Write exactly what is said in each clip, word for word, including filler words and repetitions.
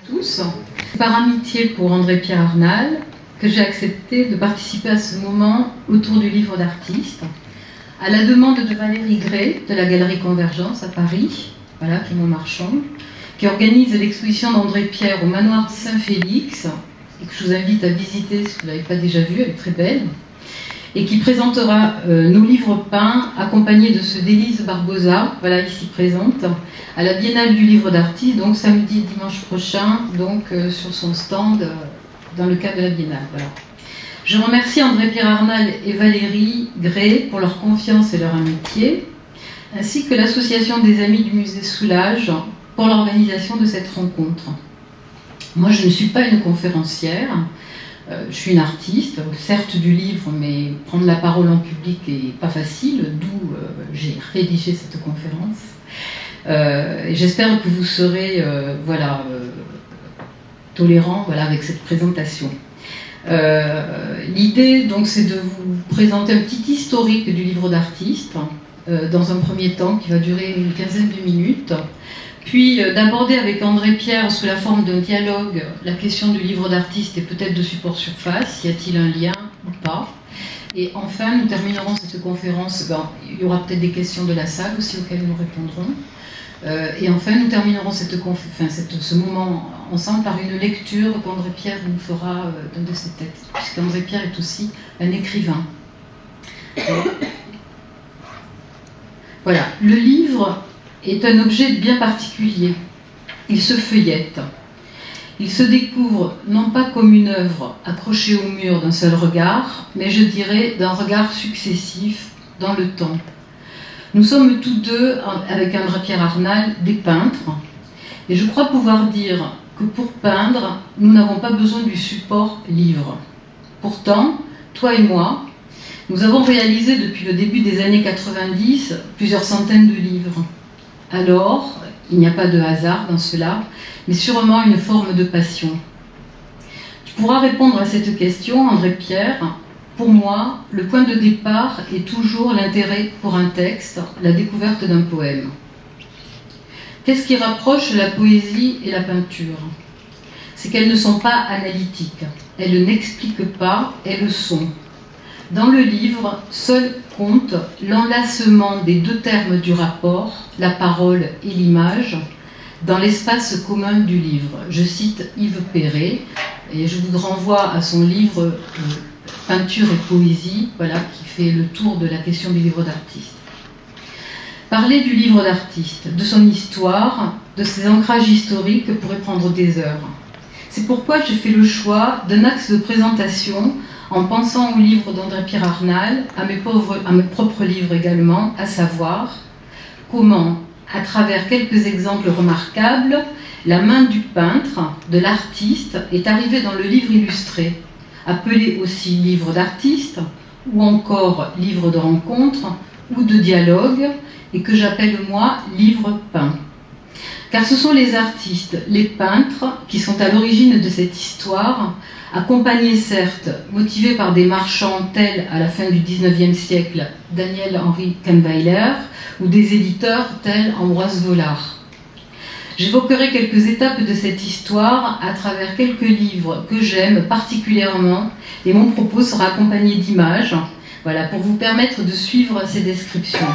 tous. Par amitié pour André-Pierre Arnal, que j'ai accepté de participer à ce moment autour du livre d'artiste, à la demande de Valérie Gray de la Galerie Convergence à Paris, voilà, qui est mon marchand, qui organise l'exposition d'André-Pierre au manoir Saint-Félix, et que je vous invite à visiter si vous ne l'avez pas déjà vue, elle est très belle, et qui présentera euh, nos livres peints, accompagnés de ceux d'Élise Barbosa, voilà, ici présente, à la Biennale du livre d'artiste, donc samedi et dimanche prochain, donc euh, sur son stand, euh, dans le cadre de la Biennale. Voilà. Je remercie André-Pierre Arnal et Valérie Gray pour leur confiance et leur amitié, ainsi que l'Association des Amis du Musée Soulages pour l'organisation de cette rencontre. Moi, je ne suis pas une conférencière, euh, je suis une artiste, certes du livre, mais prendre la parole en public n'est pas facile, d'où euh, j'ai rédigé cette conférence. Euh, et j'espère que vous serez euh, voilà, euh, tolérants voilà, avec cette présentation. Euh, L'idée, donc, c'est de vous présenter un petit historique du livre d'artiste, euh, dans un premier temps, qui va durer une quinzaine de minutes, puis euh, d'aborder avec André-Pierre, sous la forme d'un dialogue, la question du livre d'artiste et peut-être de support surface, y a-t-il un lien ou pas. Et enfin, nous terminerons cette conférence, ben, il y aura peut-être des questions de la salle aussi auxquelles nous répondrons. Euh, et enfin, nous terminerons cette enfin, cette, ce moment ensemble par une lecture qu'André-Pierre nous fera euh, d'un de ses textes, puisqu'André-Pierre est aussi un écrivain. Et voilà, le livre est un objet bien particulier. Il se feuillette. Il se découvre non pas comme une œuvre accrochée au mur d'un seul regard, mais je dirais d'un regard successif dans le temps. Nous sommes tous deux, avec André-Pierre Arnal, des peintres, et je crois pouvoir dire que pour peindre, nous n'avons pas besoin du support livre. Pourtant, toi et moi, nous avons réalisé depuis le début des années quatre-vingt-dix plusieurs centaines de livres. Alors, il n'y a pas de hasard dans cela, mais sûrement une forme de passion. Tu pourras répondre à cette question, André-Pierre. Pour moi, le point de départ est toujours l'intérêt pour un texte, la découverte d'un poème. Qu'est-ce qui rapproche la poésie et la peinture? C'est qu'elles ne sont pas analytiques, elles n'expliquent pas, elles sont. Dans le livre, seul compte l'enlacement des deux termes du rapport, la parole et l'image, dans l'espace commun du livre. Je cite Yves Perret, et je vous renvoie à son livre euh, Peinture et poésie, voilà, qui fait le tour de la question du livre d'artiste. Parler du livre d'artiste, de son histoire, de ses ancrages historiques pourrait prendre des heures. C'est pourquoi j'ai fait le choix d'un axe de présentation en pensant au livre d'André-Pierre Arnal, à mes, pauvres, à mes propres livres également, à savoir comment, à travers quelques exemples remarquables, la main du peintre, de l'artiste, est arrivée dans le livre illustré, appelé aussi livre d'artiste, ou encore livre de rencontre, ou de dialogue, et que j'appelle moi livre peint. Car ce sont les artistes, les peintres, qui sont à l'origine de cette histoire, accompagnés certes, motivés par des marchands tels à la fin du dix-neuvième siècle Daniel-Henri Kahnweiler, ou des éditeurs tels Ambroise Vollard. J'évoquerai quelques étapes de cette histoire à travers quelques livres que j'aime particulièrement, et mon propos sera accompagné d'images, voilà, pour vous permettre de suivre ces descriptions.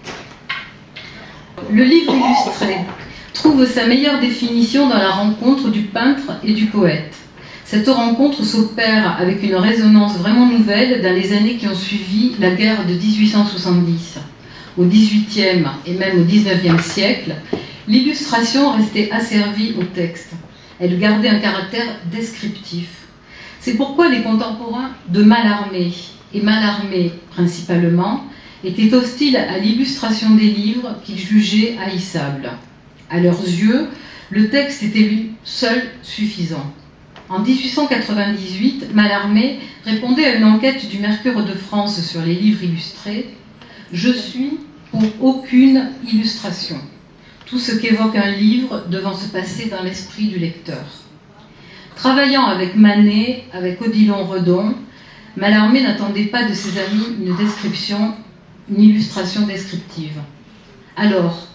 Le livre illustré trouve sa meilleure définition dans la rencontre du peintre et du poète. Cette rencontre s'opère avec une résonance vraiment nouvelle dans les années qui ont suivi la guerre de mille huit cent soixante-dix. Au dix-huitième et même au dix-neuvième siècle, l'illustration restait asservie au texte. Elle gardait un caractère descriptif. C'est pourquoi les contemporains de Mallarmé, et Mallarmé principalement, étaient hostiles à l'illustration des livres qu'ils jugeaient haïssables. À leurs yeux, le texte était lui seul suffisant. En mille huit cent quatre-vingt-dix-huit, Mallarmé répondait à une enquête du Mercure de France sur les livres illustrés « Je suis pour aucune illustration ». Tout ce qu'évoque un livre devant se passer dans l'esprit du lecteur. Travaillant avec Manet, avec Odilon Redon, Mallarmé n'attendait pas de ses amis une description, une illustration descriptive. Alors,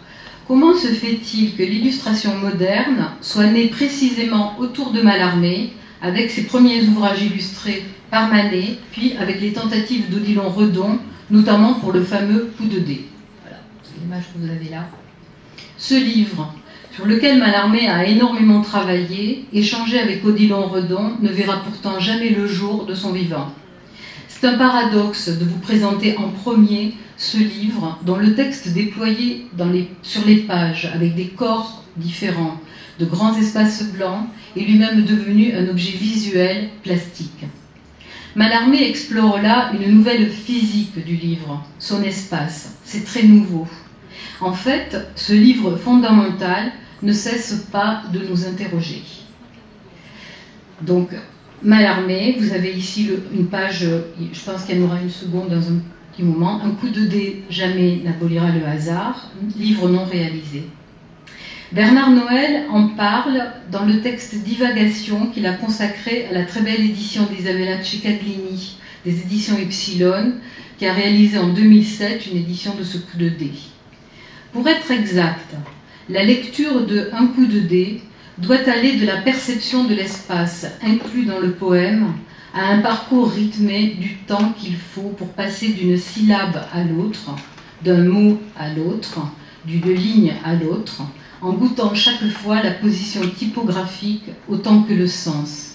comment se fait-il que l'illustration moderne soit née précisément autour de Mallarmé, avec ses premiers ouvrages illustrés par Manet, puis avec les tentatives d'Odilon Redon, notamment pour le fameux Coup de dé. Voilà, c'est l'image que vous avez là. Ce livre, sur lequel Mallarmé a énormément travaillé, échangé avec Odilon Redon, ne verra pourtant jamais le jour de son vivant. C'est un paradoxe de vous présenter en premier ce livre dont le texte déployé dans les, sur les pages avec des corps différents, de grands espaces blancs, est lui-même devenu un objet visuel plastique. Mallarmé explore là une nouvelle physique du livre, son espace. C'est très nouveau. En fait, ce livre fondamental ne cesse pas de nous interroger. Donc, Mallarmé, vous avez ici le, une page, je pense qu'il y en aura une seconde dans un petit moment, un coup de dé jamais n'abolira le hasard, livre non réalisé. Bernard Noël en parle dans le texte Divagation qu'il a consacré à la très belle édition d'Isabella Ceccadlini, des éditions Epsilon, qui a réalisé en deux mille sept une édition de ce coup de dé. Pour être exact, la lecture de Un coup de dé doit aller de la perception de l'espace inclus dans le poème à un parcours rythmé du temps qu'il faut pour passer d'une syllabe à l'autre, d'un mot à l'autre, d'une ligne à l'autre, en goûtant chaque fois la position typographique autant que le sens.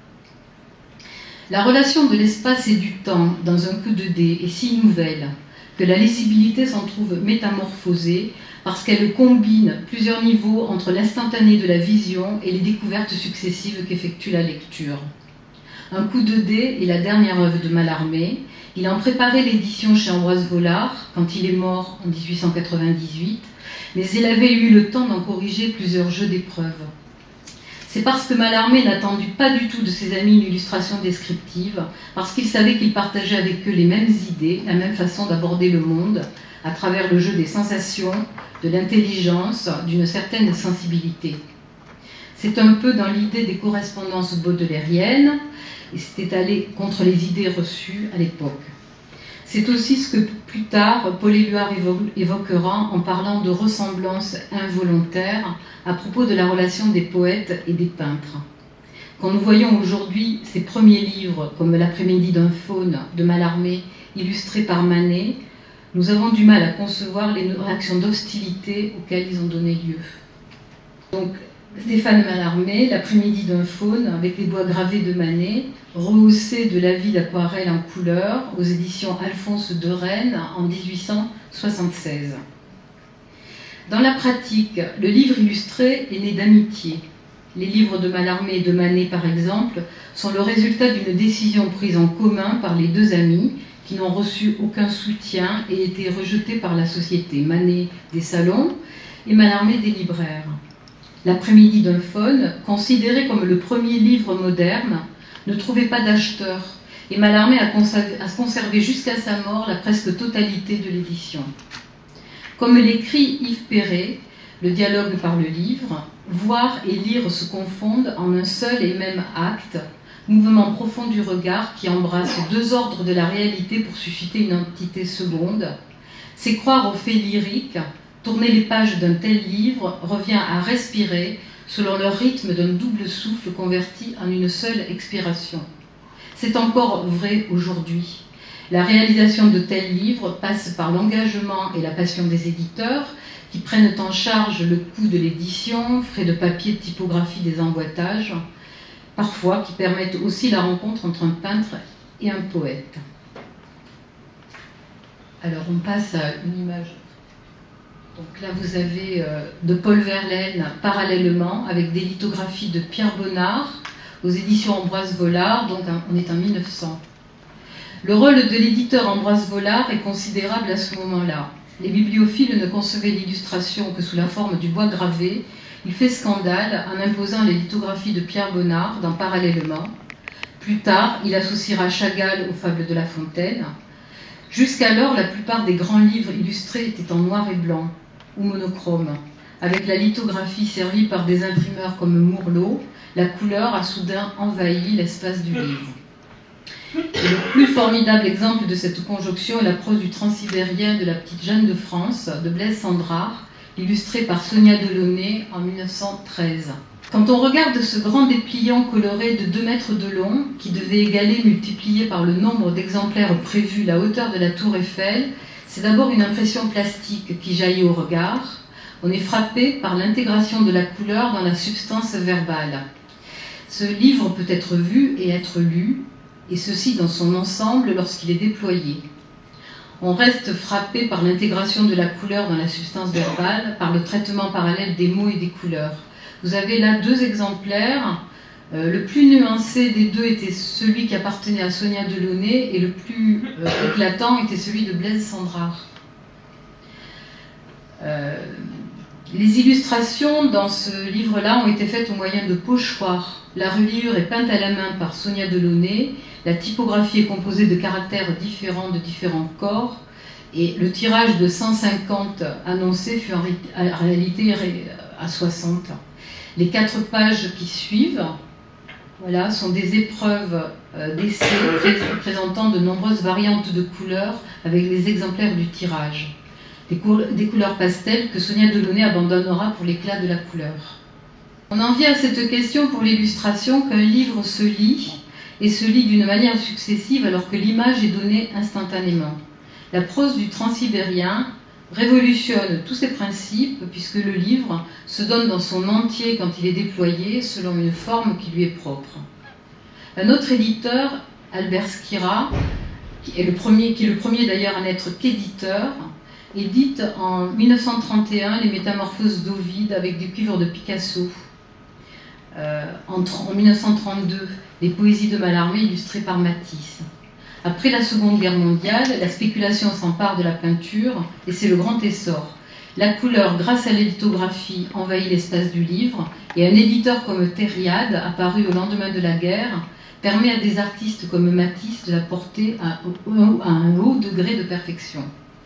La relation de l'espace et du temps dans Un coup de dé est si nouvelle que la lisibilité s'en trouve métamorphosée parce qu'elle combine plusieurs niveaux entre l'instantané de la vision et les découvertes successives qu'effectue la lecture. Un coup de dé est la dernière œuvre de Mallarmé. Il en préparait l'édition chez Ambroise Vollard quand il est mort en dix-huit cent quatre-vingt-dix-huit, mais il avait eu le temps d'en corriger plusieurs jeux d'épreuves. C'est parce que Mallarmé n'attendit pas du tout de ses amis une illustration descriptive, parce qu'il savait qu'il partageait avec eux les mêmes idées, la même façon d'aborder le monde, à travers le jeu des sensations, de l'intelligence, d'une certaine sensibilité. C'est un peu dans l'idée des correspondances baudelairiennes, et c'était aller contre les idées reçues à l'époque. C'est aussi ce que plus tard Paul Éluard évoquera en parlant de ressemblance involontaire à propos de la relation des poètes et des peintres. Quand nous voyons aujourd'hui ces premiers livres comme L'après-midi d'un faune de Mallarmé illustrés par Manet, nous avons du mal à concevoir les réactions d'hostilité auxquelles ils ont donné lieu. Donc, Stéphane Mallarmé, L'après-midi d'un faune, avec les bois gravés de Manet, rehaussé de la vie d'aquarelle en couleur, aux éditions Alphonse de Rennes en dix-huit cent soixante-seize. Dans la pratique, le livre illustré est né d'amitié. Les livres de Mallarmé et de Manet, par exemple, sont le résultat d'une décision prise en commun par les deux amis, qui n'ont reçu aucun soutien et été rejetés par la société. Manet des salons et Mallarmé des libraires. L'après-midi d'un faune, considéré comme le premier livre moderne, ne trouvait pas d'acheteur et Mallarmé a conservé jusqu'à sa mort la presque totalité de l'édition. Comme l'écrit Yves Perret, le dialogue par le livre, voir et lire se confondent en un seul et même acte, mouvement profond du regard qui embrasse deux ordres de la réalité pour susciter une entité seconde. C'est croire aux faits lyriques. Tourner les pages d'un tel livre revient à respirer selon le rythme d'un double souffle converti en une seule expiration. C'est encore vrai aujourd'hui. La réalisation de tels livres passe par l'engagement et la passion des éditeurs qui prennent en charge le coût de l'édition, frais de papier, de typographie, des emboîtages, parfois qui permettent aussi la rencontre entre un peintre et un poète. Alors on passe à une image. Donc là, vous avez euh, de Paul Verlaine parallèlement avec des lithographies de Pierre Bonnard aux éditions Ambroise Vollard, donc on est en mille neuf cents. Le rôle de l'éditeur Ambroise Vollard est considérable à ce moment-là. Les bibliophiles ne concevaient l'illustration que sous la forme du bois gravé. Il fait scandale en imposant les lithographies de Pierre Bonnard dans Parallèlement. Plus tard, il associera Chagall aux Fables de La Fontaine. Jusqu'alors, la plupart des grands livres illustrés étaient en noir et blanc ou monochrome. Avec la lithographie servie par des imprimeurs comme Mourlot, la couleur a soudain envahi l'espace du livre. Et le plus formidable exemple de cette conjonction est la prose du Transsibérien de la petite Jeanne de France, de Blaise Cendrars, illustré par Sonia Delaunay en mille neuf cent treize. Quand on regarde ce grand dépliant coloré de deux mètres de long, qui devait égaler, multiplié par le nombre d'exemplaires prévus, la hauteur de la tour Eiffel, c'est d'abord une impression plastique qui jaillit au regard. On est frappé par l'intégration de la couleur dans la substance verbale. Ce livre peut être vu et être lu, et ceci dans son ensemble lorsqu'il est déployé. On reste frappé par l'intégration de la couleur dans la substance verbale, par le traitement parallèle des mots et des couleurs. Vous avez là deux exemplaires. Euh, le plus nuancé des deux était celui qui appartenait à Sonia Delaunay, et le plus euh, éclatant était celui de Blaise Cendrars. Euh, les illustrations dans ce livre-là ont été faites au moyen de pochoirs. La reliure est peinte à la main par Sonia Delaunay. La typographie est composée de caractères différents de différents corps, et le tirage de cent cinquante annoncé fut en réalité à soixante. Les quatre pages qui suivent, voilà, sont des épreuves euh, d'essais présentant de nombreuses variantes de couleurs avec les exemplaires du tirage. Des, coul des couleurs pastel que Sonia Delaunay abandonnera pour l'éclat de la couleur. On en vient à cette question pour l'illustration qu'un livre se lit, et se lit d'une manière successive alors que l'image est donnée instantanément. La prose du transsibérien révolutionne tous ces principes puisque le livre se donne dans son entier quand il est déployé selon une forme qui lui est propre. Un autre éditeur, Albert Schira, qui est le premier, qui est le premier d'ailleurs à n'être qu'éditeur, édite en mille neuf cent trente et un les Métamorphoses d'Ovide avec du cuivre de Picasso. Euh, en, en mille neuf cent trente-deux, les Poésies de Mallarmé illustrées par Matisse. Après la Seconde Guerre mondiale, la spéculation s'empare de la peinture et c'est le grand essor. La couleur, grâce à la lithographie, envahit l'espace du livre et un éditeur comme Thériade, apparu au lendemain de la guerre, permet à des artistes comme Matisse de la porter à, à un haut degré de perfection.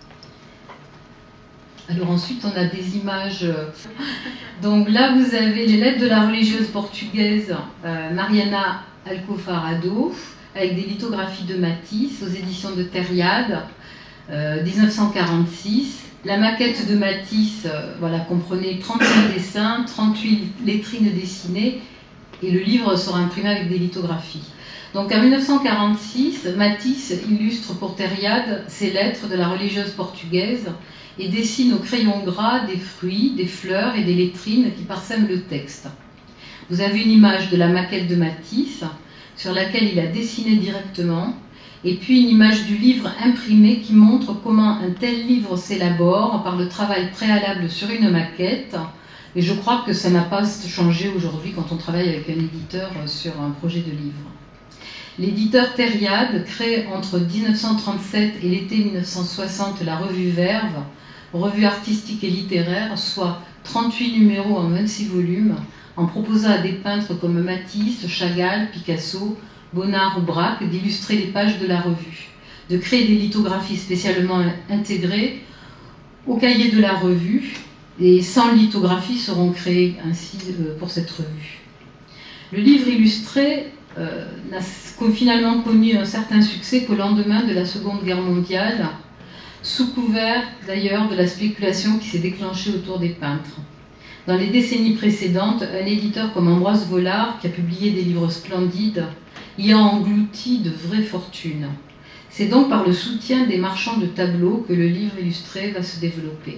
Alors ensuite, on a des images. Donc là, vous avez les lettres de la religieuse portugaise euh, Mariana Alcofarado, avec des lithographies de Matisse aux éditions de Thériade, euh, mille neuf cent quarante-six. La maquette de Matisse, euh, voilà, comprenait trente-huit dessins, trente-huit lettrines dessinées, et le livre sera imprimé avec des lithographies. Donc en mille neuf cent quarante-six, Matisse illustre pour Thériade ces lettres de la religieuse portugaise et dessine au crayon gras des fruits, des fleurs et des lettrines qui parsèment le texte. Vous avez une image de la maquette de Matisse sur laquelle il a dessiné directement, et puis une image du livre imprimé qui montre comment un tel livre s'élabore par le travail préalable sur une maquette. Et je crois que ça n'a pas changé aujourd'hui quand on travaille avec un éditeur sur un projet de livre. L'éditeur Thériade crée entre mille neuf cent trente-sept et l'été mille neuf cent soixante la revue Verve, revue artistique et littéraire, soit trente-huit numéros en vingt-six volumes, en proposant à des peintres comme Matisse, Chagall, Picasso, Bonnard ou Braque d'illustrer les pages de la revue, de créer des lithographies spécialement intégrées au cahier de la revue, et cent lithographies seront créées ainsi pour cette revue. Le livre illustré euh, n'a finalement connu un certain succès qu'au lendemain de la Seconde Guerre mondiale, sous couvert d'ailleurs de la spéculation qui s'est déclenchée autour des peintres. Dans les décennies précédentes, un éditeur comme Ambroise Vollard, qui a publié des livres splendides, y a englouti de vraies fortunes. C'est donc par le soutien des marchands de tableaux que le livre illustré va se développer.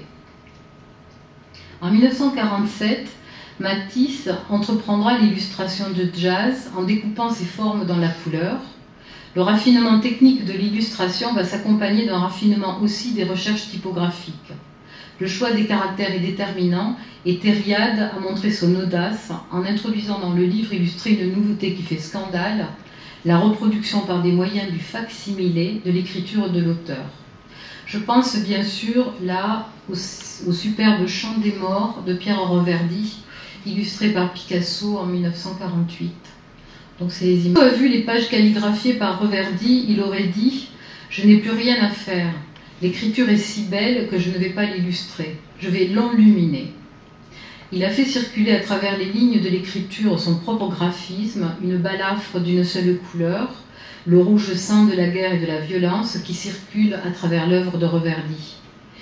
En mille neuf cent quarante-sept, Matisse entreprendra l'illustration de jazz en découpant ses formes dans la couleur. Le raffinement technique de l'illustration va s'accompagner d'un raffinement aussi des recherches typographiques. Le choix des caractères est déterminant et Thériade a montré son audace en introduisant dans le livre illustré une nouveauté qui fait scandale, la reproduction par des moyens du fac-similé de l'écriture de l'auteur. Je pense bien sûr là au, au superbe Chant des morts de Pierre Reverdy, illustré par Picasso en mille neuf cent quarante-huit. Donc ces images. Si on a vu les pages calligraphiées par Reverdy, il aurait dit « Je n'ai plus rien à faire. L'écriture est si belle que je ne vais pas l'illustrer. Je vais l'enluminer. » Il a fait circuler à travers les lignes de l'écriture son propre graphisme, une balafre d'une seule couleur, le rouge sang de la guerre et de la violence qui circule à travers l'œuvre de Reverdy.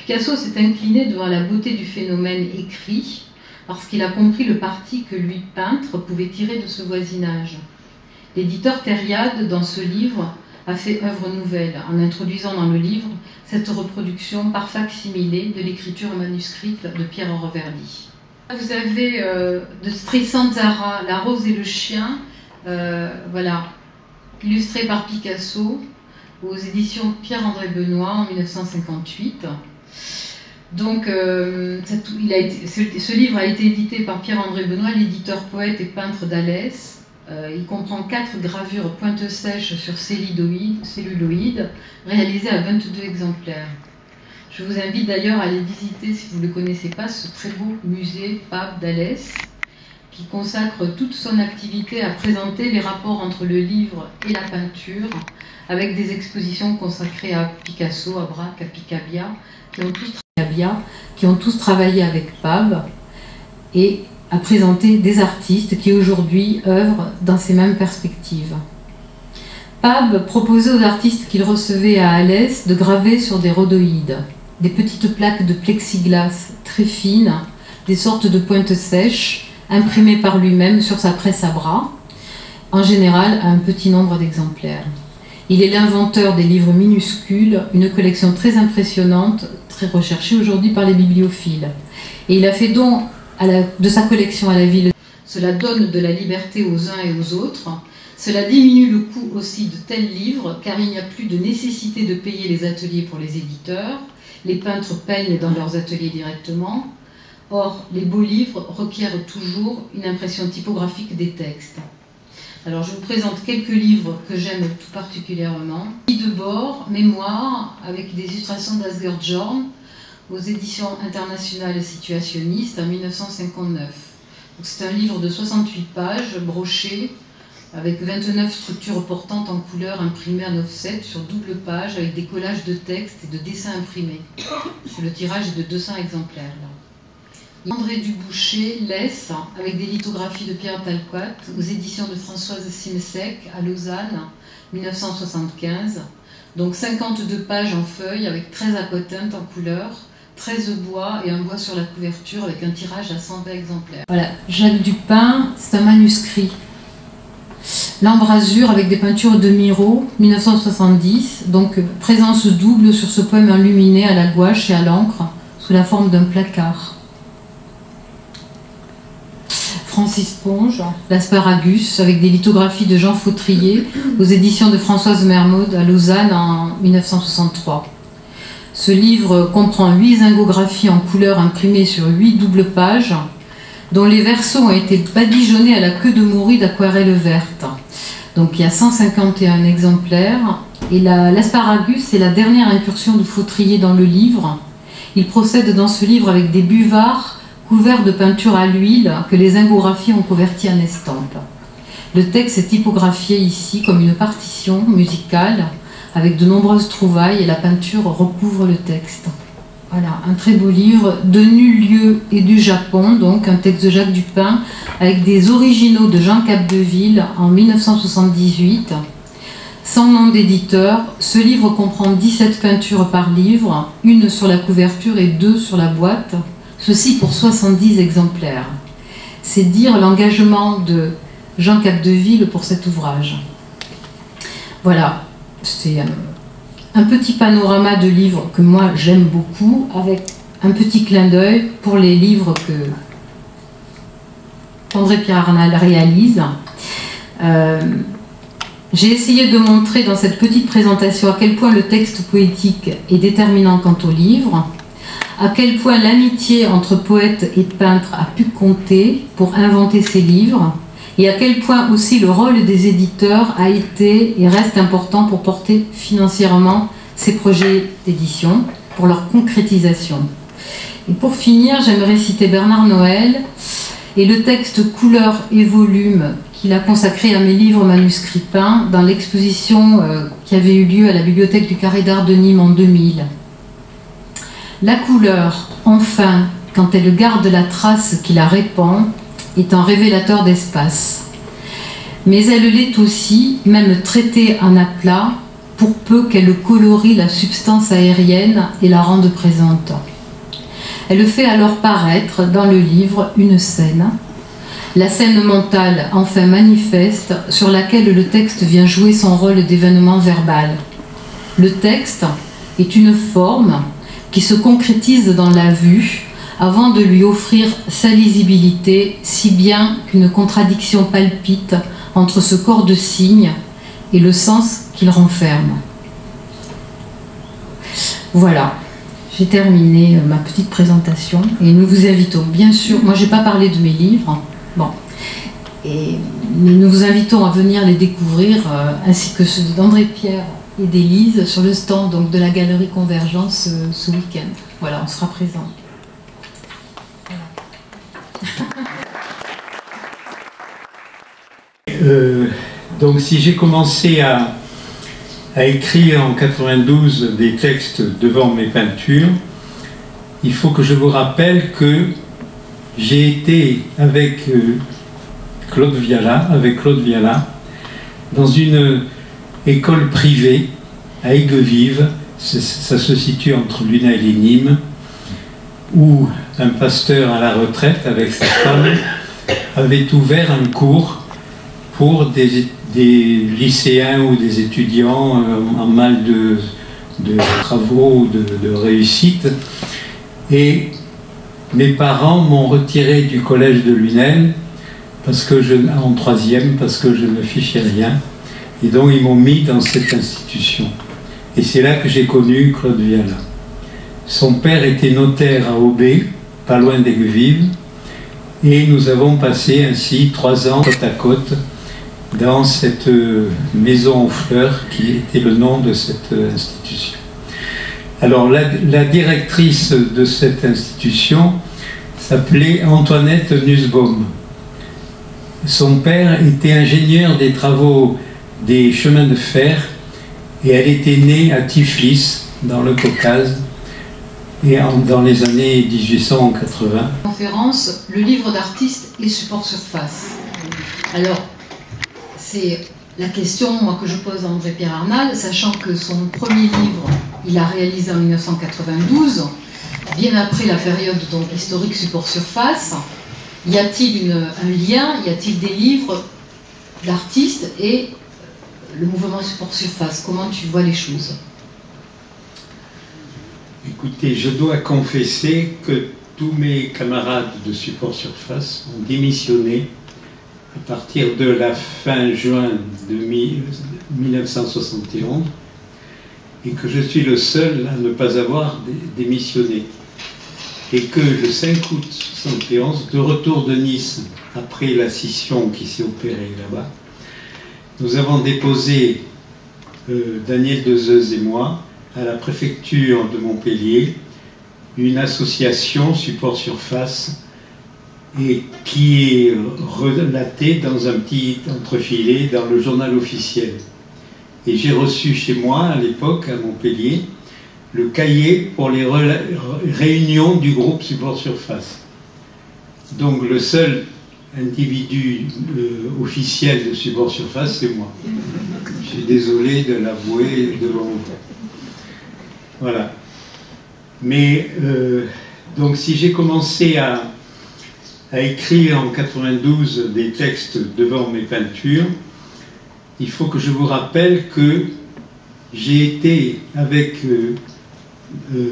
Picasso s'est incliné devant la beauté du phénomène écrit parce qu'il a compris le parti que lui, peintre, pouvait tirer de ce voisinage. L'éditeur Thériade, dans ce livre, a fait œuvre nouvelle en introduisant dans le livre cette reproduction par facsimilé de l'écriture manuscrite de Pierre Reverdy. Vous avez euh, de Strisand Tzara, La rose et le chien, euh, voilà, illustré par Picasso aux éditions Pierre-André Benoît en mille neuf cent cinquante-huit. Donc, euh, cette, il a été, ce, ce livre a été édité par Pierre-André Benoît, l'éditeur, poète et peintre d'Alès. Euh, il comprend quatre gravures pointe sèche sur celluloïd, réalisées à vingt-deux exemplaires. Je vous invite d'ailleurs à aller visiter, si vous ne le connaissez pas, ce très beau musée Pape d'Alès, qui consacre toute son activité à présenter les rapports entre le livre et la peinture, avec des expositions consacrées à Picasso, à Braque, à Picabia, qui ont tous, qui ont tous travaillé avec Pape, et à présenter des artistes qui aujourd'hui œuvrent dans ces mêmes perspectives. Pape proposait aux artistes qu'il recevait à Alès de graver sur des rhodoïdes, des petites plaques de plexiglas très fines, des sortes de pointes sèches, imprimées par lui-même sur sa presse à bras, en général à un petit nombre d'exemplaires. Il est l'inventeur des livres minuscules, une collection très impressionnante, très recherchée aujourd'hui par les bibliophiles. Et il a fait don à la, de sa collection à la ville. Cela donne de la liberté aux uns et aux autres. Cela diminue le coût aussi de tels livres, car il n'y a plus de nécessité de payer les ateliers pour les éditeurs. Les peintres peignent dans leurs ateliers directement. Or, les beaux livres requièrent toujours une impression typographique des textes. Alors, je vous présente quelques livres que j'aime tout particulièrement. Guy Debord, Mémoire, avec des illustrations d'Asger Jorn, aux éditions internationales situationnistes en mille neuf cent cinquante-neuf. C'est un livre de soixante-huit pages, broché, avec vingt-neuf structures portantes en couleur imprimées en offset sur double page, avec des collages de textes et de dessins imprimés. Le tirage est de deux cents exemplaires. Là. André Duboucher, Laisse, avec des lithographies de Pierre Talquat, aux éditions de Françoise Simsek, à Lausanne, mille neuf cent soixante-quinze. Donc cinquante-deux pages en feuilles, avec treize aquatintes en couleur, treize bois et un bois sur la couverture, avec un tirage à cent vingt exemplaires. Voilà, Jacques Dupin, c'est un manuscrit. L'embrasure avec des peintures de Miro, mille neuf cent soixante-dix, donc présence double sur ce poème illuminé à la gouache et à l'encre, sous la forme d'un placard. Francis Ponge, l'Asparagus, avec des lithographies de Jean Fautrier, aux éditions de Françoise Mermaud à Lausanne en mille neuf cent soixante-trois. Ce livre comprend huit zingographies en couleur imprimées sur huit doubles pages, dont les versos ont été badigeonnés à la queue de morue d'aquarelle verte. Donc il y a cent cinquante et un exemplaires. Et l'Asparagus est la dernière incursion de Fautrier dans le livre. Il procède dans ce livre avec des buvards couverts de peinture à l'huile que les zingographies ont convertis en estampes. Le texte est typographié ici comme une partition musicale avec de nombreuses trouvailles et la peinture recouvre le texte. Voilà, un très beau livre de nul lieu et du Japon, donc un texte de Jacques Dupin avec des originaux de Jean Capdeville en mille neuf cent soixante-dix-huit. Sans nom d'éditeur, ce livre comprend dix-sept peintures par livre, une sur la couverture et deux sur la boîte, ceci pour soixante-dix exemplaires. C'est dire l'engagement de Jean Capdeville pour cet ouvrage. Voilà, c'est un, un petit panorama de livres que moi j'aime beaucoup, avec un petit clin d'œil pour les livres que André Pierre Arnal réalise. Euh, J'ai essayé de montrer dans cette petite présentation à quel point le texte poétique est déterminant quant au livre, à quel point l'amitié entre poète et peintre a pu compter pour inventer ces livres, et à quel point aussi le rôle des éditeurs a été et reste important pour porter financièrement ces projets d'édition, pour leur concrétisation. Et pour finir, j'aimerais citer Bernard Noël et le texte Couleurs et volumes qu'il a consacré à mes livres manuscrits peints dans l'exposition euh, qui avait eu lieu à la Bibliothèque du Carré d'Art de Nîmes en deux mille. La couleur, enfin, quand elle garde la trace qui la répand, est un révélateur d'espace. Mais elle l'est aussi, même traitée en aplat, pour peu qu'elle colorie la substance aérienne et la rende présente. Elle fait alors paraître dans le livre une scène, la scène mentale enfin manifeste sur laquelle le texte vient jouer son rôle d'événement verbal. Le texte est une forme qui se concrétise dans la vue avant de lui offrir sa lisibilité, si bien qu'une contradiction palpite entre ce corps de signes et le sens qu'il renferme. Voilà, j'ai terminé ma petite présentation et nous vous invitons, bien sûr, moi j'ai pas parlé de mes livres, bon, et, mais nous vous invitons à venir les découvrir, euh, ainsi que ceux d'André Pierre et d'Élise sur le stand donc, de la Galerie Convergence euh, ce week-end. Voilà, on sera présents. Euh, donc si j'ai commencé à, à écrire en quatre-vingt-douze des textes devant mes peintures, il faut que je vous rappelle que j'ai été avec euh, Claude Viala, avec Claude Viala, dans une école privée à Aigues-Vives, ça se situe entre Lunel et Nîmes, où un pasteur à la retraite avec sa femme avait ouvert un cours pour des, des lycéens ou des étudiants euh, en mal de, de travaux ou de, de réussite. Et mes parents m'ont retiré du collège de Lunel parce que je, en troisième parce que je ne fichais rien. Et donc ils m'ont mis dans cette institution. Et c'est là que j'ai connu Claude Viala. Son père était notaire à Aubé, pas loin d'Aigues-Vives, et nous avons passé ainsi trois ans côte à côte dans cette maison aux fleurs qui était le nom de cette institution. Alors la, la directrice de cette institution s'appelait Antoinette Nussbaum. Son père était ingénieur des travaux des chemins de fer et elle était née à Tiflis, dans le Caucase, et en, dans les années mille huit cent quatre-vingts. Conférence, le livre d'artiste et support surface. Alors, c'est la question moi, que je pose à André Pierre Arnal, sachant que son premier livre, il l'a réalisé en mille neuf cent quatre-vingt-douze, bien après la période donc, historique support surface. Y a-t-il un lien, y a-t-il des livres d'artistes et le mouvement support surface? Comment tu vois les choses? Écoutez, je dois confesser que tous mes camarades de support surface ont démissionné à partir de la fin juin de mille neuf cent soixante et onze et que je suis le seul à ne pas avoir démissionné. Et que le cinq août mille neuf cent soixante et onze, de retour de Nice, après la scission qui s'est opérée là-bas, nous avons déposé, euh, Daniel Dezeuse et moi, à la préfecture de Montpellier, une association support surface et qui est relatée dans un petit entrefilet dans le journal officiel. Et j'ai reçu chez moi, à l'époque, à Montpellier, le cahier pour les réunions du groupe support surface. Donc le seul individu euh, officiel de support surface, c'est moi. Je suis désolé de l'avouer devant vous. Voilà. Mais, euh, donc si j'ai commencé à, à écrire en quatre-vingt-douze des textes devant mes peintures, il faut que je vous rappelle que j'ai été avec euh, euh,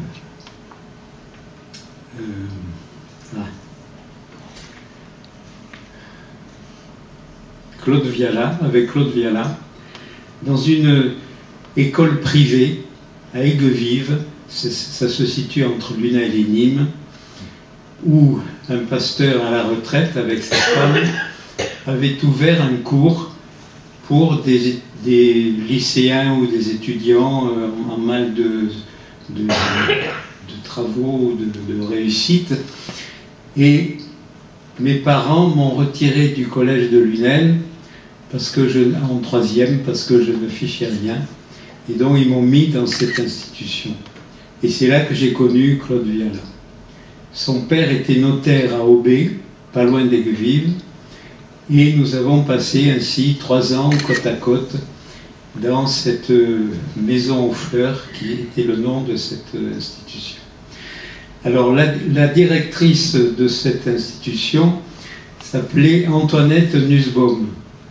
euh, ah, Claude Viala, avec Claude Viala, dans une école privée à Aigues-Vives, ça se situe entre Lunel et Nîmes, où un pasteur à la retraite avec sa femme avait ouvert un cours pour des, des lycéens ou des étudiants euh, en mal de, de, de travaux, de, de réussite. Et mes parents m'ont retiré du collège de Lunel parce que je, en troisième parce que je ne fichais rien. Et donc ils m'ont mis dans cette institution. Et c'est là que j'ai connu Claude Viala. Son père était notaire à Aubé, pas loin d'Aigues-Vives, et nous avons passé ainsi trois ans côte à côte dans cette maison aux fleurs qui était le nom de cette institution. Alors la, la directrice de cette institution s'appelait Antoinette Nussbaum.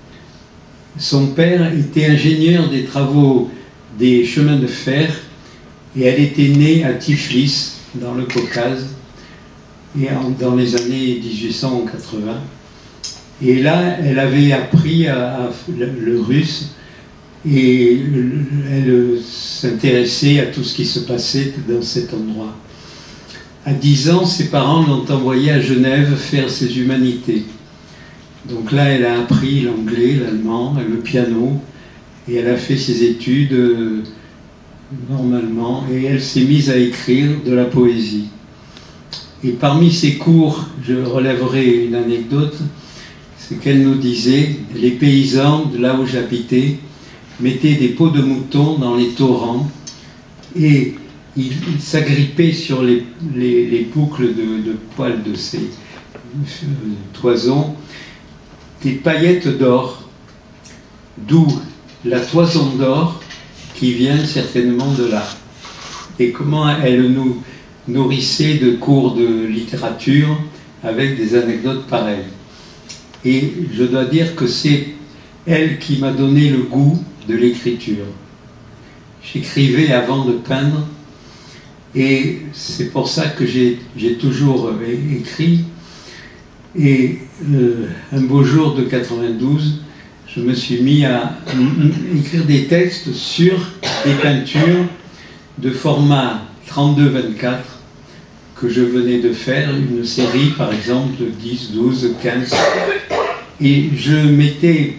Son père était ingénieur des travaux des chemins de fer et elle était née à Tiflis, dans le Caucase, et en, dans les années mille huit cent quatre-vingts. Et là, elle avait appris à, à, le, le russe et elle s'intéressait à tout ce qui se passait dans cet endroit. À dix ans, ses parents l'ont envoyée à Genève faire ses humanités. Donc là, elle a appris l'anglais, l'allemand, le piano, et elle a fait ses études euh, normalement, et elle s'est mise à écrire de la poésie. Et parmi ses cours, je relèverai une anecdote, c'est qu'elle nous disait, les paysans de là où j'habitais mettaient des peaux de mouton dans les torrents, et ils s'agrippaient sur les, les, les boucles de, de poils de ces euh, toisons, des paillettes d'or, d'où la toison d'or qui vient certainement de là. Et comment elle nous nourrissait de cours de littérature avec des anecdotes pareilles. Et je dois dire que c'est elle qui m'a donné le goût de l'écriture. J'écrivais avant de peindre, et c'est pour ça que j'ai toujours écrit. Et euh, un beau jour de quatre-vingt-douze, je me suis mis à écrire des textes sur des peintures de format trente-deux vingt-quatre que je venais de faire, une série par exemple de dix, douze, quinze. Et je mettais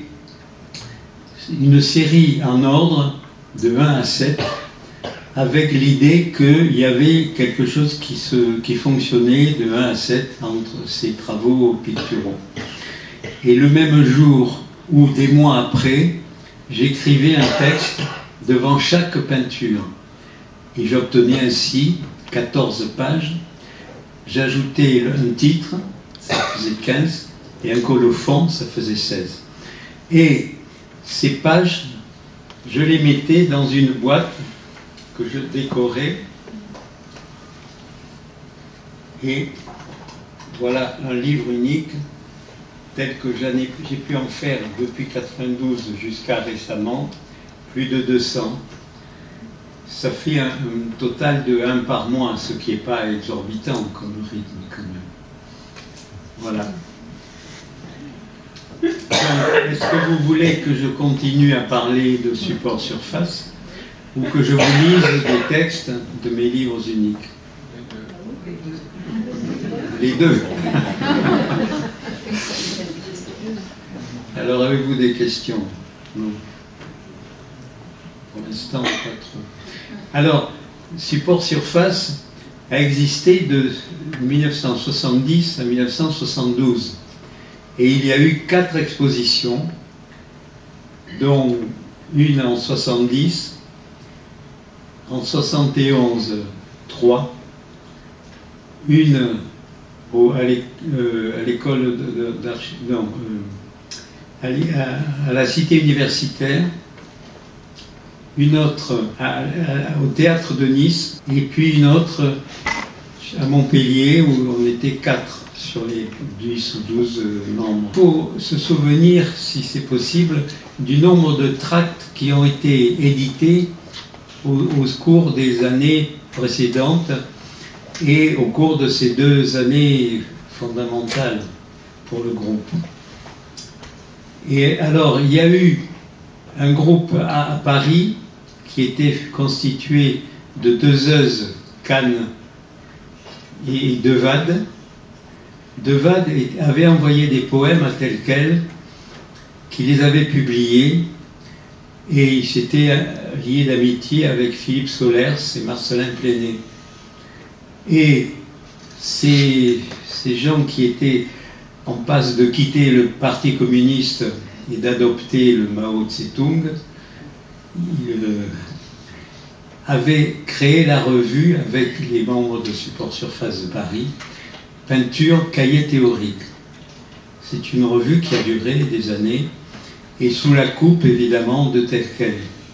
une série en ordre de un à sept avec l'idée qu'il y avait quelque chose qui, se, qui fonctionnait de un à sept entre ces travaux picturaux. Et le même jour ou des mois après, j'écrivais un texte devant chaque peinture. Et j'obtenais ainsi quatorze pages. J'ajoutais un titre, ça faisait quinze, et un colophon, ça faisait seize. Et ces pages, je les mettais dans une boîte que je décorais, et voilà un livre unique tel que j'ai pu en faire depuis quatre-vingt-douze jusqu'à récemment, plus de deux cents. Ça fait un, un total de un par mois, ce qui n'est pas exorbitant comme rythme quand même. Voilà. Est-ce que vous voulez que je continue à parler de support surface ou que je vous lise des textes de mes livres uniques? Les deux. Alors, avez-vous des questions? Non. Pour l'instant, pas trop. Alors, support surface a existé de mille neuf cent soixante-dix à mille neuf cent soixante-douze. Et il y a eu quatre expositions, dont une en soixante-dix, en soixante et onze, trois, une au, à l'école d'archi... non, euh, à, à la cité universitaire, une autre à, à, au théâtre de Nice, et puis une autre à Montpellier, où on était quatre sur les dix ou douze membres. Il faut se souvenir, si c'est possible, du nombre de tracts qui ont été édités au, au cours des années précédentes et au cours de ces deux années fondamentales pour le groupe. Et alors, il y a eu un groupe à, à Paris qui était constitué de Deleuze, Kahn et de Wade. De Wade avait envoyé des poèmes à tel quel, qui les avait publiés, et il s'était lié d'amitié avec Philippe Solers et Marcelin Pléné. Et ces, ces gens qui étaient en passe de quitter le Parti communiste et d'adopter le Mao Tse-tung, ils euh, avaient créé la revue avec les membres de Support Surface de Paris, Peinture, cahier théorique. C'est une revue qui a duré des années, et sous la coupe évidemment de tel quel.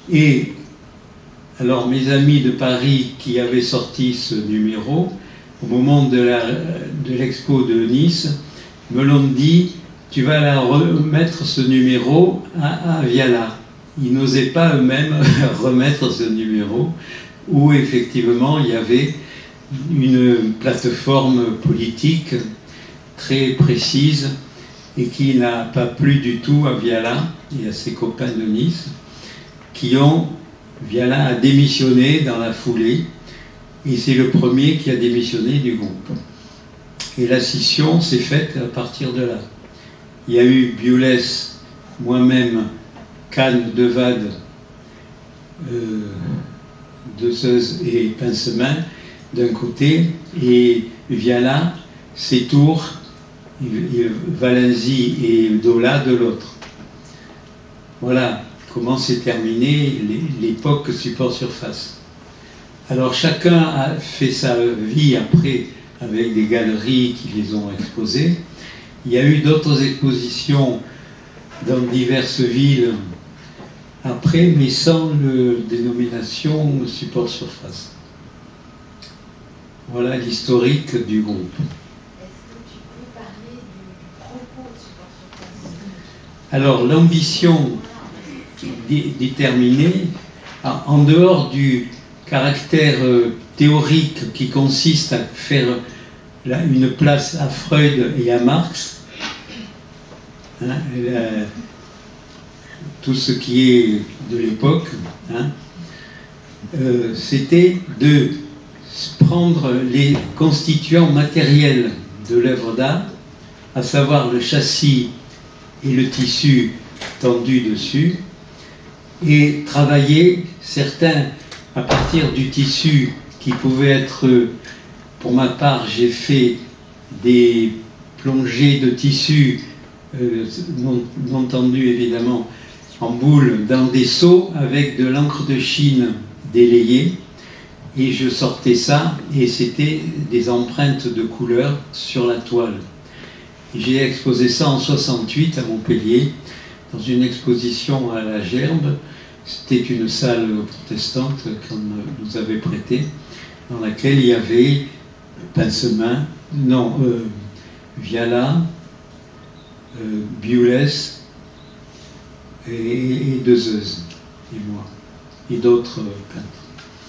Et alors mes amis de Paris qui avaient sorti ce numéro, au moment de la, de l'expo de Nice, me l'ont dit, tu vas la remettre ce numéro à, à Viala. Ils n'osaient pas eux-mêmes remettre ce numéro, où effectivement il y avait une plateforme politique très précise et qui n'a pas plu du tout à Viala et à ses copains de Nice, qui ont, Viala a démissionné dans la foulée, et c'est le premier qui a démissionné du groupe. Et la scission s'est faite à partir de là. Il y a eu Biolès, moi-même, Kahn, Devade, euh, Dezeuse et Pincemain d'un côté, et Viala, Sétour, Valenzy et Dola de l'autre. Voilà comment s'est terminée l'époque support surface. Alors chacun a fait sa vie après avec des galeries qui les ont exposées. Il y a eu d'autres expositions dans diverses villes après, mais sans le dénomination support surface. Voilà l'historique du groupe. Est-ce que tu peux parler du propos de support surface? Alors l'ambition dé déterminée, en dehors du caractère théorique qui consiste à faire là, une place à Freud et à Marx, hein, la, tout ce qui est de l'époque, hein, euh, c'était de prendre les constituants matériels de l'œuvre d'art, à savoir le châssis et le tissu tendu dessus, et travailler certains à partir du tissu qui pouvait être, pour ma part, j'ai fait des plongées de tissu, euh, non, non tendu évidemment, en boule dans des seaux avec de l'encre de Chine délayée, et je sortais ça, et c'était des empreintes de couleurs sur la toile. J'ai exposé ça en soixante-huit à Montpellier, dans une exposition à la Gerbe. C'était une salle protestante qu'on nous avait prêtée, dans laquelle il y avait Pincemain, non, euh, Viala, euh, Biolès et, et Dezeuse, et moi, et d'autres peintres.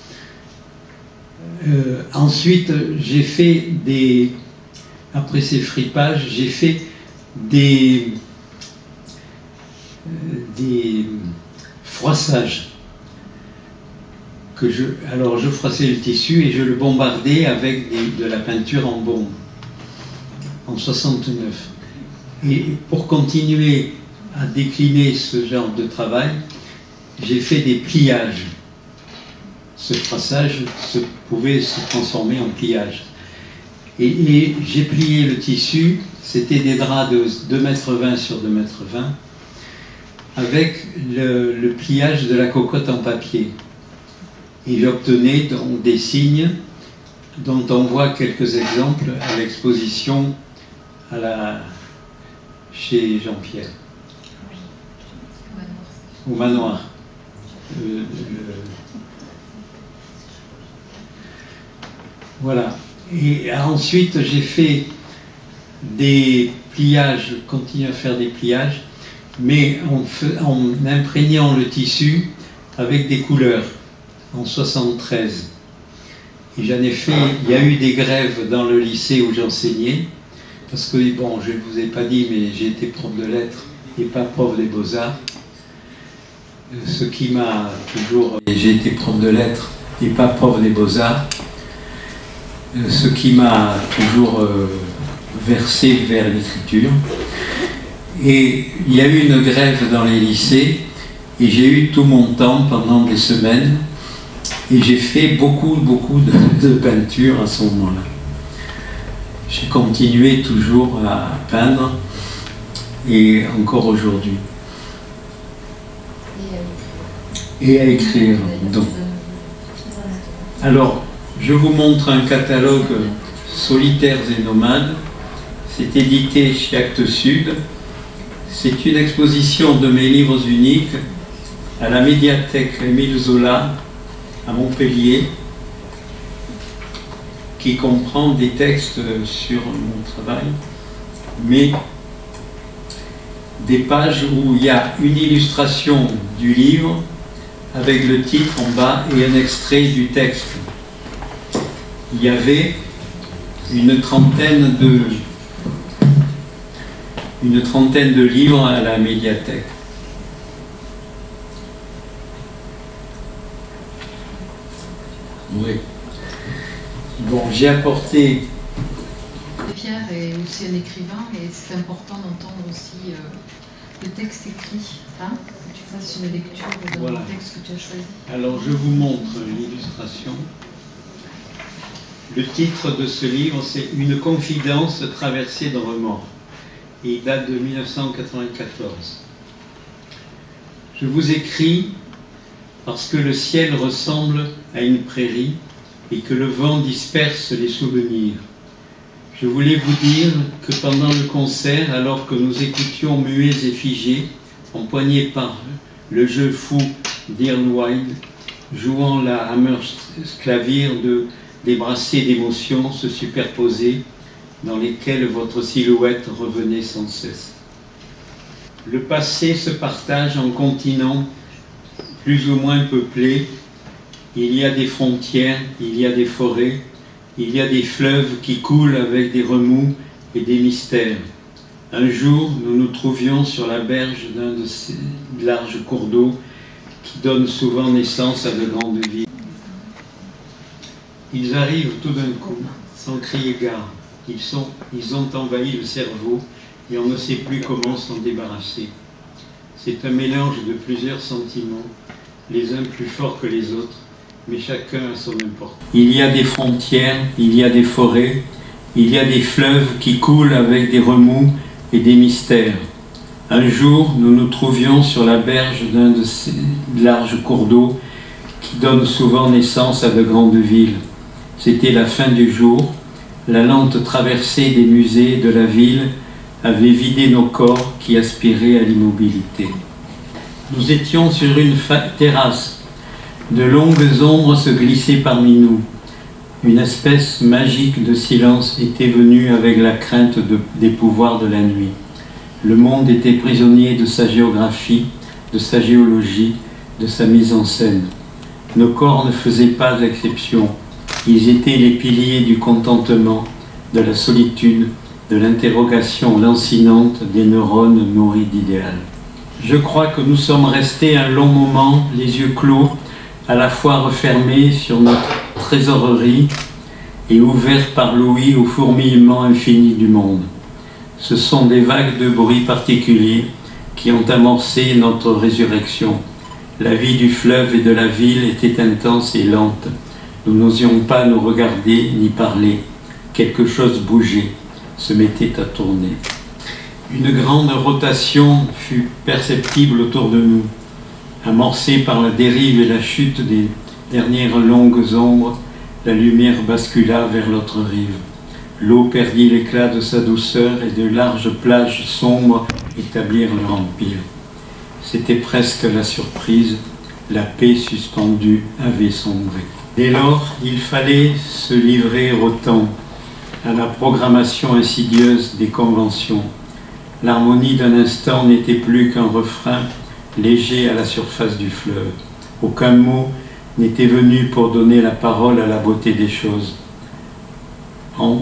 Euh, ensuite, j'ai fait des, après ces fripages, j'ai fait des, euh, des froissage. Que je, alors je froissais le tissu et je le bombardais avec des, de la peinture en bombe en soixante-neuf. Et pour continuer à décliner ce genre de travail, j'ai fait des pliages. Ce froissage se, pouvait se transformer en pliage. Et, et j'ai plié le tissu, c'était des draps de deux mètres vingt sur deux mètres vingt, avec le, le pliage de la cocotte en papier. Et j'obtenais donc des signes dont on voit quelques exemples à l'exposition à la, chez Jean-Pierre, au manoir. Euh, le, voilà. Et ensuite, j'ai fait des pliages, je continue à faire des pliages, mais en, en imprégnant le tissu avec des couleurs, en soixante-treize. Et j'en ai fait, il y a eu des grèves dans le lycée où j'enseignais, parce que, bon, je ne vous ai pas dit, mais j'ai été prof de lettres et pas prof des beaux-arts, ce qui m'a toujours... J'ai été prof de lettres et pas prof des beaux-arts, ce qui m'a toujours euh, versé vers l'écriture. Et il y a eu une grève dans les lycées, et j'ai eu tout mon temps pendant des semaines, et j'ai fait beaucoup, beaucoup de, de peinture à ce moment-là. J'ai continué toujours à peindre, et encore aujourd'hui. Et à écrire. Donc. Alors, je vous montre un catalogue Solitaires et nomades. C'est édité chez Actes Sud. C'est une exposition de mes livres uniques à la médiathèque Émile Zola à Montpellier, qui comprend des textes sur mon travail, mais des pages où il y a une illustration du livre avec le titre en bas et un extrait du texte. Il y avait une trentaine de, une trentaine de livres à la médiathèque. Oui. Bon, j'ai apporté... Pierre est aussi un écrivain et c'est important d'entendre aussi euh, le texte écrit, hein, que tu fasses une lecture de Voilà. le texte que tu as choisi. Alors je vous montre l'illustration. Le titre de ce livre, c'est « Une confidence traversée de remords » et il date de mille neuf cent quatre-vingt-quatorze. Je vous écris parce que le ciel ressemble à une prairie et que le vent disperse les souvenirs. Je voulais vous dire que pendant le concert, alors que nous écoutions muets et figés, empoignés par le jeu fou d'Irnwide, jouant la Hammerklavier de des brassées d'émotions se superposaient dans lesquelles votre silhouette revenait sans cesse. Le passé se partage en continents plus ou moins peuplés. Il y a des frontières, il y a des forêts, il y a des fleuves qui coulent avec des remous et des mystères. Un jour, nous nous trouvions sur la berge d'un de ces larges cours d'eau qui donnent souvent naissance à de grandes villes. Ils arrivent tout d'un coup, sans crier gare. Ils, sont, ils ont envahi le cerveau et on ne sait plus comment s'en débarrasser. C'est un mélange de plusieurs sentiments, les uns plus forts que les autres, mais chacun a son importance. Il y a des frontières, il y a des forêts, il y a des fleuves qui coulent avec des remous et des mystères. Un jour, nous nous trouvions sur la berge d'un de ces larges cours d'eau qui donnent souvent naissance à de grandes villes. C'était la fin du jour, la lente traversée des musées de la ville avait vidé nos corps qui aspiraient à l'immobilité. Nous étions sur une terrasse, de longues ombres se glissaient parmi nous. Une espèce magique de silence était venue avec la crainte de, des pouvoirs de la nuit. Le monde était prisonnier de sa géographie, de sa géologie, de sa mise en scène. Nos corps ne faisaient pas exception. Ils étaient les piliers du contentement, de la solitude, de l'interrogation lancinante des neurones nourris d'idéal. Je crois que nous sommes restés un long moment, les yeux clos, à la fois refermés sur notre trésorerie et ouverts par l'ouïe au fourmillement infini du monde. Ce sont des vagues de bruit particuliers qui ont amorcé notre résurrection. La vie du fleuve et de la ville était intense et lente. Nous n'osions pas nous regarder ni parler. Quelque chose bougeait, se mettait à tourner. Une grande rotation fut perceptible autour de nous, amorcée par la dérive et la chute des dernières longues ombres. La lumière bascula vers l'autre rive. L'eau perdit l'éclat de sa douceur et de larges plages sombres établirent leur empire. C'était presque la surprise, la paix suspendue avait sombré. Dès lors, il fallait se livrer au temps, à la programmation insidieuse des conventions. L'harmonie d'un instant n'était plus qu'un refrain léger à la surface du fleuve. Aucun mot n'était venu pour donner la parole à la beauté des choses. En,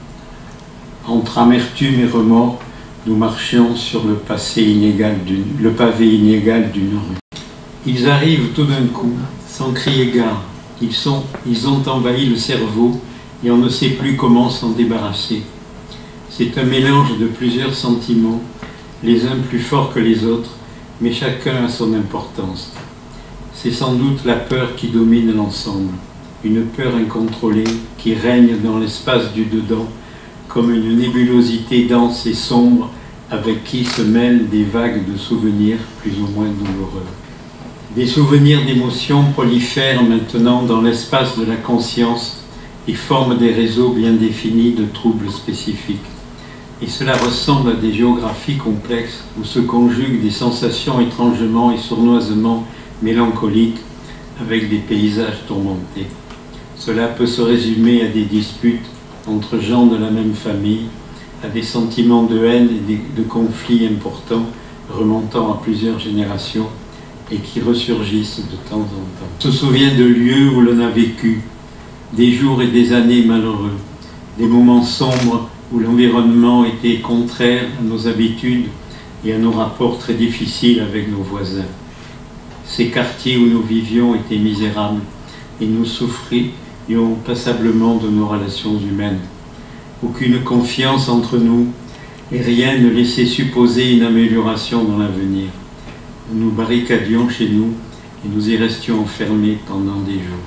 entre amertume et remords, nous marchions sur le, passé inégal d'une, le pavé inégal d'une rue. Ils arrivent tout d'un coup, sans crier gare. Ils, sont, ils ont envahi le cerveau et on ne sait plus comment s'en débarrasser. C'est un mélange de plusieurs sentiments, les uns plus forts que les autres, mais chacun a son importance. C'est sans doute la peur qui domine l'ensemble, une peur incontrôlée qui règne dans l'espace du dedans, comme une nébulosité dense et sombre avec qui se mêlent des vagues de souvenirs plus ou moins douloureux. Des souvenirs d'émotions prolifèrent maintenant dans l'espace de la conscience et forment des réseaux bien définis de troubles spécifiques. Et cela ressemble à des géographies complexes où se conjuguent des sensations étrangement et sournoisement mélancolique avec des paysages tourmentés. Cela peut se résumer à des disputes entre gens de la même famille, à des sentiments de haine et de conflits importants remontant à plusieurs générations et qui ressurgissent de temps en temps. On se souvient de lieux où l'on a vécu, des jours et des années malheureux, des moments sombres où l'environnement était contraire à nos habitudes et à nos rapports très difficiles avec nos voisins. Ces quartiers où nous vivions étaient misérables et nous souffrions passablement de nos relations humaines. Aucune confiance entre nous et rien ne laissait supposer une amélioration dans l'avenir. Nous nous barricadions chez nous et nous y restions enfermés pendant des jours.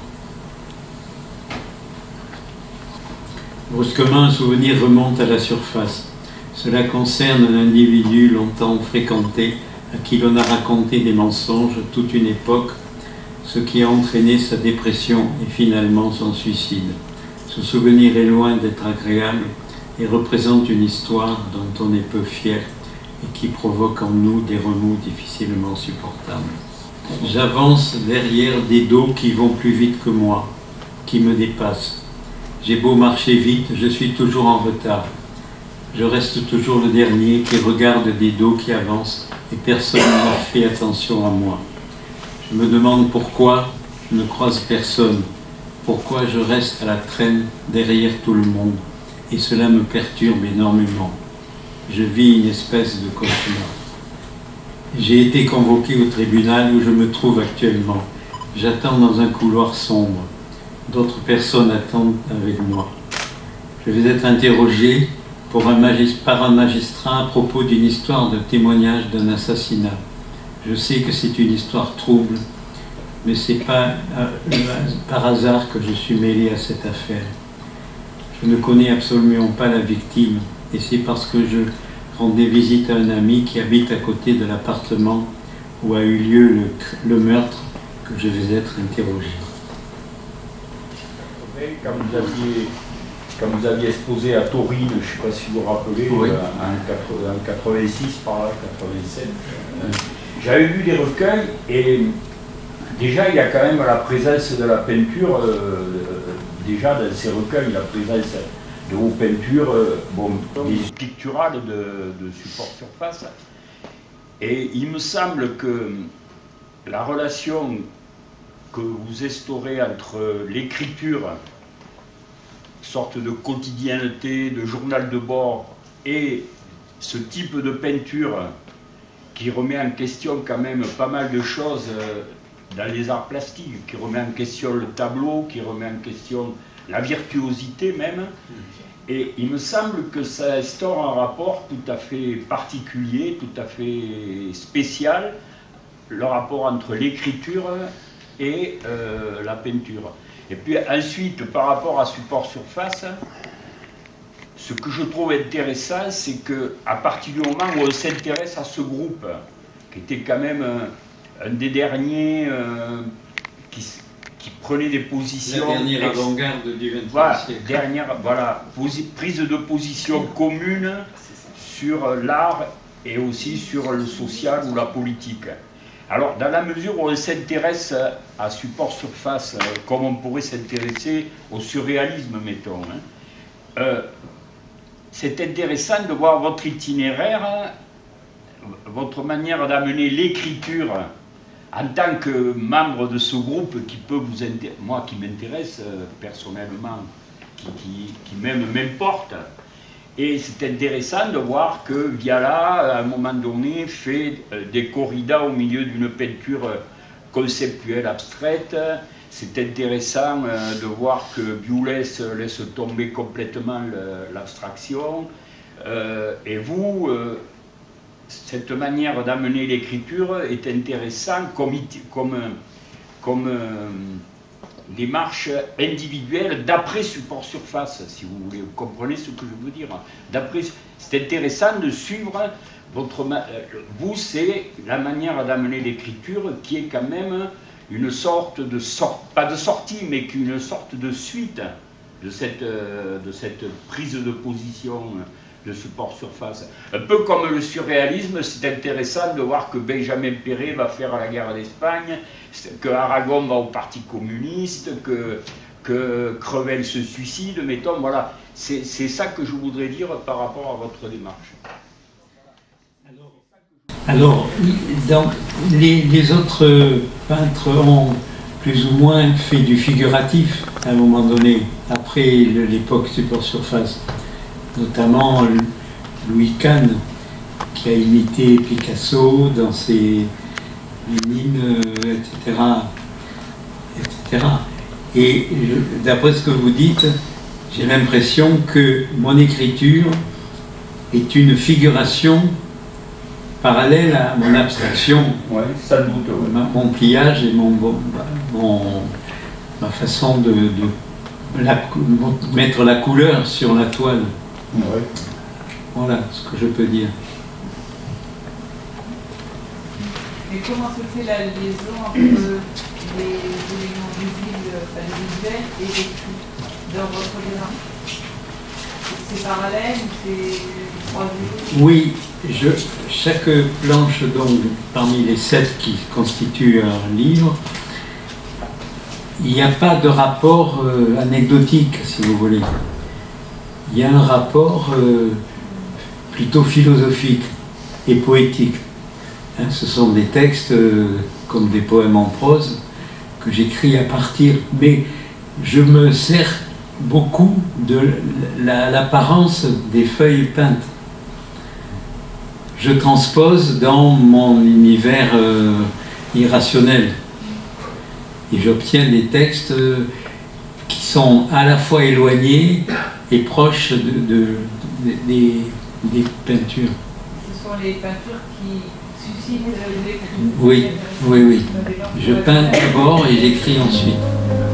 Brusquement, un souvenir remonte à la surface. Cela concerne un individu longtemps fréquenté, à qui l'on a raconté des mensonges toute une époque, ce qui a entraîné sa dépression et finalement son suicide. Ce souvenir est loin d'être agréable et représente une histoire dont on est peu fier et qui provoque en nous des remous difficilement supportables. J'avance derrière des dos qui vont plus vite que moi, qui me dépassent. J'ai beau marcher vite, je suis toujours en retard. Je reste toujours le dernier qui regarde des dos qui avancent et personne n'a fait attention à moi. Je me demande pourquoi je ne croise personne, pourquoi je reste à la traîne derrière tout le monde, et cela me perturbe énormément. Je vis une espèce de cauchemar. J'ai été convoqué au tribunal où je me trouve actuellement. J'attends dans un couloir sombre. D'autres personnes attendent avec moi. Je vais être interrogé pour un par un magistrat à propos d'une histoire de témoignage d'un assassinat. Je sais que c'est une histoire trouble, mais ce n'est pas euh, par hasard que je suis mêlé à cette affaire. Je ne connais absolument pas la victime, et c'est parce que je rendais visite à un ami qui habite à côté de l'appartement où a eu lieu le, le meurtre que je vais être interrogé. Quand vous aviez, quand vous aviez exposé à Taurine, je ne sais pas si vous vous rappelez, oui. euh, en quatre-vingt-six, par là, quatre-vingt-sept, euh, j'avais vu des recueils et déjà il y a quand même la présence de la peinture, euh, déjà dans ces recueils, la présence de vos peintures, euh, bon, des picturales de, de support surface. Et il me semble que la relation que vous instaurez entre l'écriture, sorte de quotidienneté, de journal de bord, et ce type de peinture qui remet en question quand même pas mal de choses dans les arts plastiques, qui remet en question le tableau, qui remet en question la virtuosité même. Et il me semble que ça instaure un rapport tout à fait particulier, tout à fait spécial, le rapport entre l'écriture et euh, la peinture. Et puis ensuite, par rapport à support surface, ce que je trouve intéressant, c'est qu'à partir du moment où on s'intéresse à ce groupe, qui était quand même un, un des derniers euh, qui, qui prenait des positions... La dernière avant-garde du vingtième voilà, siècle. Dernière, voilà, prise de position commune sur l'art et aussi sur le social ou la politique. Alors, dans la mesure où on s'intéresse à support surface, comme on pourrait s'intéresser au surréalisme, mettons, hein, euh, c'est intéressant de voir votre itinéraire, votre manière d'amener l'écriture en tant que membre de ce groupe qui peut vous intéresser, moi qui m'intéresse euh, personnellement, qui, qui, qui même m'importe. Et c'est intéressant de voir que Viala, à un moment donné, fait des corridas au milieu d'une peinture conceptuelle abstraite. C'est intéressant de voir que Biulès laisse tomber complètement l'abstraction. Et vous, cette manière d'amener l'écriture est intéressante comme, comme, comme démarche individuelle d'après support surface, si vous voulez, vous comprenez ce que je veux dire. C'est intéressant de suivre votre... Vous, c'est la manière d'amener l'écriture qui est quand même une sorte de sorte, pas de sortie, mais qu'une sorte de suite de cette, de cette prise de position de support surface. Un peu comme le surréalisme, c'est intéressant de voir que Benjamin Perret va faire la guerre d'Espagne, que Aragon va au Parti communiste, que, que Crevel se suicide, mettons, voilà. C'est ça que je voudrais dire par rapport à votre démarche. Alors, donc, les, les autres peintres ont plus ou moins fait du figuratif à un moment donné, après l'époque support surface, notamment Louis Kahn, qui a imité Picasso dans ses Lénine, et cetera, et cetera. Et d'après ce que vous dites, j'ai l'impression que mon écriture est une figuration parallèle à mon abstraction, ouais, ça doute, ouais. ma, mon pliage et mon, mon, ma façon de, de la, mettre la couleur sur la toile. Ouais. Voilà ce que je peux dire. Mais comment se fait la liaison entre les éléments visibles, enfin les visuels et l'écrit dans votre démarche? C'est parallèle ou c'est croisé? Oui, je, chaque planche, donc, parmi les sept qui constituent un livre, il n'y a pas de rapport euh, anecdotique, si vous voulez. Il y a un rapport euh, plutôt philosophique et poétique. Hein, ce sont des textes euh, comme des poèmes en prose que j'écris à partir, mais je me sers beaucoup de l'apparence des feuilles peintes. Je transpose dans mon univers euh, irrationnel et j'obtiens des textes euh, qui sont à la fois éloignés et proches de, de, de, des, des peintures. Ce sont les peintures qui suscitent l'écrit. Oui, oui, oui. Je peins d'abord et j'écris ensuite.